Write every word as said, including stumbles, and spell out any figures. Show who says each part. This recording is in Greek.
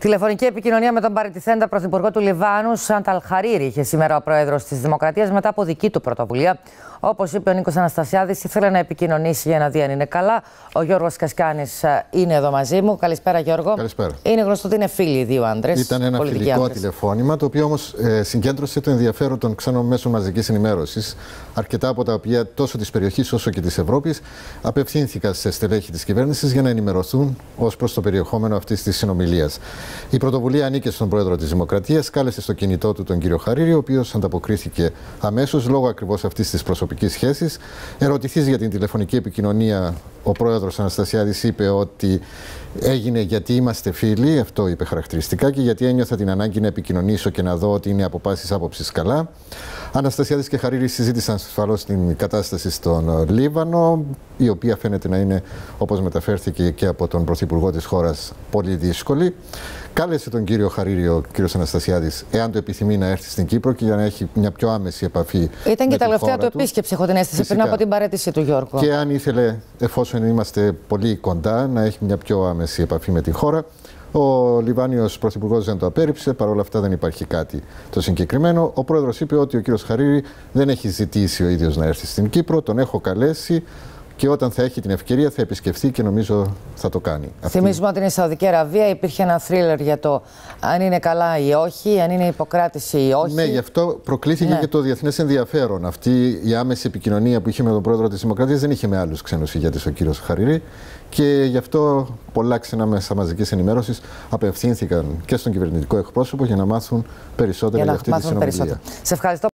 Speaker 1: Τηλεφωνική επικοινωνία με τον παραιτηθέντα πρωθυπουργό του Λιβάνου, Σαντ Αλ-Χαρίρι, είχε σήμερα ο πρόεδρος της Δημοκρατίας μετά από δική του πρωτοβουλία. Όπως είπε ο Νίκος Αναστασιάδης, ήθελε να επικοινωνήσει για να δει αν είναι καλά. Ο Γιώργος Κασκάνης είναι εδώ μαζί μου. Καλησπέρα, Γιώργο.
Speaker 2: Καλησπέρα.
Speaker 1: Είναι γνωστό ότι είναι φίλοι οι δύο άντρες.
Speaker 2: Ήταν ένα φιλικό άντρες. τηλεφώνημα, το οποίο όμως ε, συγκέντρωσε το ενδιαφέρον των ξένων μέσων μαζικής ενημέρωσης, αρκετά από τα οποία τόσο της περιοχής όσο και της Ευρώπης απευθύνθηκαν σε στελέχη της κυβέρνησης για να ενημερωθούν ως προς το περιεχόμενο αυτής της συνομιλίας. Η πρωτοβουλία ανήκε στον πρόεδρο της Δημοκρατίας, κάλεσε στο κινητό του τον κύριο Χαρίρι, ο οποίος ανταποκρίθηκε αμέσως λόγω ακριβώς αυτής της προσωπικής σχέσης. Ερωτηθείς για την τηλεφωνική επικοινωνία, ο πρόεδρος Αναστασιάδης είπε ότι έγινε γιατί είμαστε φίλοι, αυτό είπε χαρακτηριστικά, και γιατί ένιωθα την ανάγκη να επικοινωνήσω και να δω ότι είναι από πάσης άποψης καλά. Αναστασιάδης και Χαρίρι συζήτησαν ασφαλώς την κατάσταση στον Λίβανο, η οποία φαίνεται να είναι, όπως μεταφέρθηκε και από τον πρωθυπουργό της χώρας, πολύ δύσκολη. Κάλεσε τον κύριο Χαρίρι, ο κύριος Αναστασιάδης, εάν το επιθυμεί, να έρθει στην Κύπρο και για να έχει μια πιο άμεση επαφή.
Speaker 1: Ήταν και τελευταία του επίσκεψη, έχω την αίσθηση, φυσικά, πριν από την παραίτηση του Γιώργου.
Speaker 2: Και αν ήθελε, εφόσον είμαστε πολύ κοντά, να έχει μια πιο άμεση επαφή με τη χώρα. Ο Λιβάνιος πρωθυπουργός δεν το απέρριψε, παρόλα αυτά δεν υπάρχει κάτι το συγκεκριμένο. Ο πρόεδρος είπε ότι ο κύριος Χαρίρι δεν έχει ζητήσει ο ίδιος να έρθει στην Κύπρο, τον έχω καλέσει και όταν θα έχει την ευκαιρία θα επισκεφθεί και νομίζω θα το κάνει.
Speaker 1: Θυμίζουμε ότι είναι η Σαουδική Αραβία, υπήρχε ένα θρίλερ για το αν είναι καλά ή όχι, αν είναι υποκράτηση ή όχι.
Speaker 2: Ναι, γι' αυτό προκλήθηκε, ναι, και το διεθνές ενδιαφέρον. Αυτή η άμεση επικοινωνία που είχε με τον πρόεδρο της Δημοκρατίας δεν είχε με άλλους ξένους ηγέτες ο κύριος Χαρίρι. Και γι' αυτό πολλά ξένα μέσα μαζικής ενημέρωσης απευθύνθηκαν και στον κυβερνητικό εκπρόσωπο για να μάθουν περισσότερα για, για αυτή τη συνομιλία. Σε ευχαριστώ.